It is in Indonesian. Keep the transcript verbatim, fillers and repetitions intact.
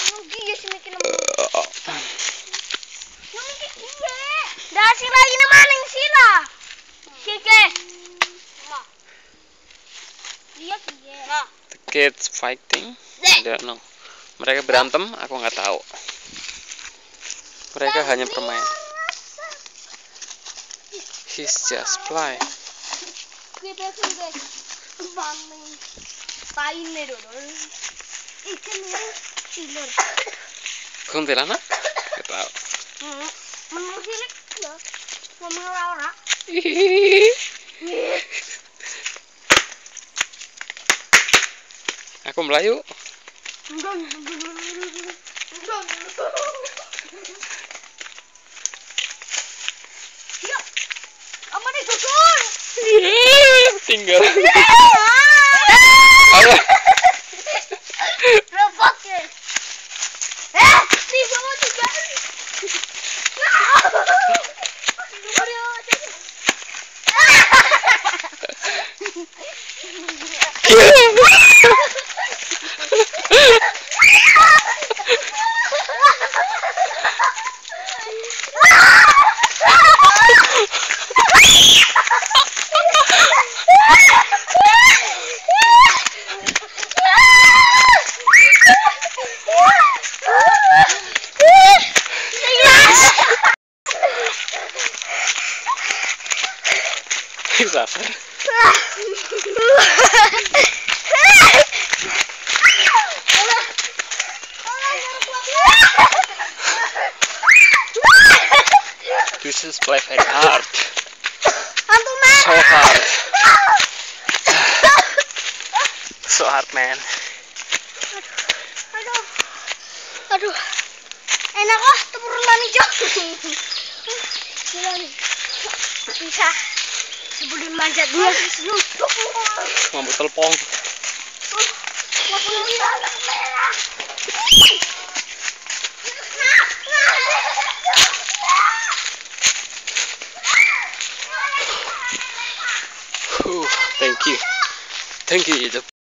Iya sih mikir nama. Yang mikir iya. Dah sila ini mana yang sila? Sike. Ma. Iya iya. The kids fighting. I don't know. Mereka berantem, aku nggak tahu. Mereka hanya bermain. He's just play. Kita sudah bangun. Pain nih dulu. Ikan ini siler. Kuntilanak? Nggak tahu. Hmm. Menurut silik loh. Ngomong Laura. Aku Melayu. Ya, apa nih gugur? Tinggal. Ada. Repot ya. Eh, di bawah juga. Sabar. This is play very hard. So hard. So hard, man. Aduh. Aduh. Enak ah, tepuran hijau. Gila nih. Bisa. Sebelum manjat dia sebelum. Ngambil telepon. Thank you. Thank you.